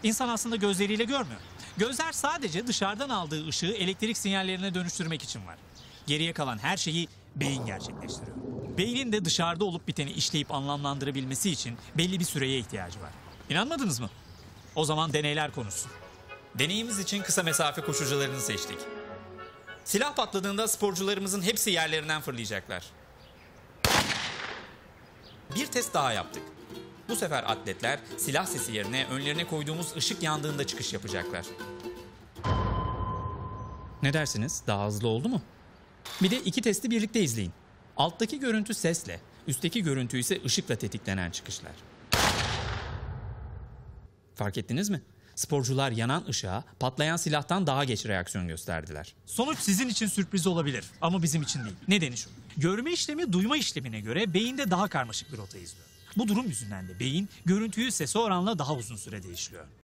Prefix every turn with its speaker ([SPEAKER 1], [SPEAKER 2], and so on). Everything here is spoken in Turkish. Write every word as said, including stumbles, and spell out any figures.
[SPEAKER 1] İnsan aslında gözleriyle görmüyor. Gözler sadece dışarıdan aldığı ışığı elektrik sinyallerine dönüştürmek için var. Geriye kalan her şeyi beyin gerçekleştiriyor. Beynin de dışarıda olup biteni işleyip anlamlandırabilmesi için belli bir süreye ihtiyacı var. İnanmadınız mı? O zaman deneyler konuşsun. Deneyimiz için kısa mesafe koşucularını seçtik. Silah patladığında sporcularımızın hepsi yerlerinden fırlayacaklar. Bir test daha yaptık. Bu sefer atletler silah sesi yerine önlerine koyduğumuz ışık yandığında çıkış yapacaklar. Ne dersiniz? Daha hızlı oldu mu? Bir de iki testi birlikte izleyin. Alttaki görüntü sesle, üstteki görüntü ise ışıkla tetiklenen çıkışlar. Fark ettiniz mi? Sporcular yanan ışığa patlayan silahtan daha geç reaksiyon gösterdiler. Sonuç sizin için sürpriz olabilir ama bizim için değil. Nedeni şu. Görme işlemi duyma işlemine göre beyinde daha karmaşık bir rota izliyor. Bu durum yüzünden de beyin görüntüyü sese oranla daha uzun sürede işliyor.